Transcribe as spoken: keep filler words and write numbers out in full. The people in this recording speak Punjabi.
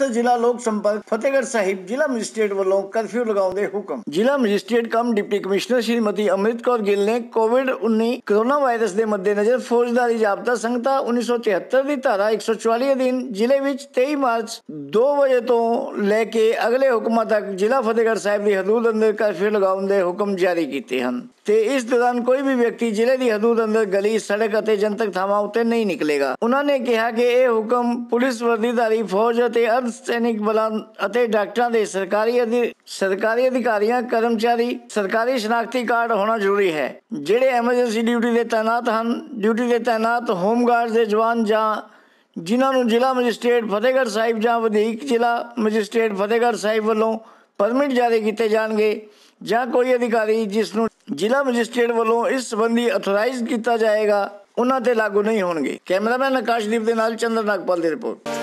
चौथा जिला लोक संपर्क फतेहगढ़ साहिब जिला मजिस्ट्रेट ਵੱਲੋਂ ਕਰਫਿਊ ਲਗਾਉਣ ਦੇ ਹੁਕਮ। ਜ਼ਿਲ੍ਹਾ magistrate cum deputy commissioner Shrimati Amrit Kaur Gill ਨੇ ਕੋਵਿਡ ਉੱਨੀ ਕੋਰੋਨਾ ਵਾਇਰਸ ਦੇ ਮੱਦੇਨਜ਼ਰ ਫੌਜਦਾਰੀ ਜ਼ਾਬਤਾ ਸੰਹਿਤਾ ਉੱਨੀ ਸੌ ਚੁਹੱਤਰ ਦੀ ਧਾਰਾ ਇੱਕ ਸੌ ਚੁਆਲੀ ਅਧੀਨ ਜ਼ਿਲ੍ਹੇ ਵਿੱਚ ਤੇਈ ਮਾਰਚ ਦੋ ਵਜੇ ਤੋਂ ਲੈ ਕੇ ਅਗਲੇ ਹੁਕਮਾਂ ਤੱਕ ਜ਼ਿਲ੍ਹਾ ਫਤਿਹਗੜ੍ਹ ਸਾਹਿਬ ਦੀ ਹਦੂਦ ਅੰਦਰ ਕਰਫਿਊ ਲਗਾਉਣ ਦੇ ਹੁਕਮ ਜਾਰੀ ਕੀਤੇ ਹਨ ਤੇ ਇਸ ਦੌਰਾਨ ਕੋਈ ਵੀ ਵਿਅਕਤੀ ਜ਼ਿਲ੍ਹੇ ਦੀ ਹਦੂਦ ਅੰਦਰ ਗਲੀ, ਸੜਕ ਅਤੇ ਜਨਤਕ ਥਾਵਾਂ ਉੱਤੇ ਨਹੀਂ ਨਿਕਲੇਗਾ। ਉਹਨਾਂ ਨੇ ਕਿਹਾ ਕਿ ਇਹ ਹੁਕਮ ਪੁਲਿਸ ਵਰਦੀਧਾਰੀ ਫੌਜ ਅਤੇ ਅਰਧ ਸੈਨਿਕ ਬਲਾਂ ਅਤੇ ਡਾਕਟਰਾਂ ਦੇ ਸਰਕਾਰੀ ਅਧਿ ਸਰਕਾਰੀ ਅਧਿਕਾਰੀਆਂ, ਕਰਮਚਾਰੀ ਸਰਕਾਰੀ ਸ਼ਨਾਖਤੀ ਕਾਰਡ ਹੋਣਾ ਜ਼ਰੂਰੀ ਹੈ, ਜਿਹੜੇ ਐਮਰਜੈਂਸੀ ਡਿਊਟੀ ਦੇ ਤਾਇਨਾਤ ਹਨ। ਡਿਊਟੀ ਦੇ ਤਾਇਨਾਤ ਹੋਮਗਾਰਡ ਦੇ ਜਵਾਨ ਜਾਂ ਜਿਨ੍ਹਾਂ ਨੂੰ ਜ਼ਿਲ੍ਹਾ ਮਜਿਸਟ੍ਰੇਟ ਫਤਿਹਗੜ੍ਹ ਸਾਹਿਬ ਜਾਂ ਵਧੀਕ ਜ਼ਿਲ੍ਹਾ ਮਜਿਸਟ੍ਰੇਟ ਫਤਿਹਗੜ੍ਹ ਸਾਹਿਬ ਵੱਲੋਂ ਪਰਮਿਟ ਜਾਰੀ ਕੀਤੇ ਜਾਣਗੇ ਜਾਂ ਕੋਈ ਅਧਿਕਾਰੀ ਜਿਸ ਨੂੰ ਜ਼ਿਲ੍ਹਾ ਮਜਿਸਟ੍ਰੇਟ ਵੱਲੋਂ ਇਸ ਸੰਬੰਧੀ ਅਥੋਰਾਈਜ਼ ਕੀਤਾ ਜਾਏਗਾ ਉਹਨਾਂ ਤੇ ਲਾਗੂ ਨਹੀਂ ਹੋਣਗੇ। ਕੈਮਰਾਮੈਨ ਆਕਾਸ਼ਦੀਪ ਦੇ ਨਾਲ ਚੰਦਰ ਨਾਗਪਾਲ ਦੀ ਰਿਪੋਰਟ।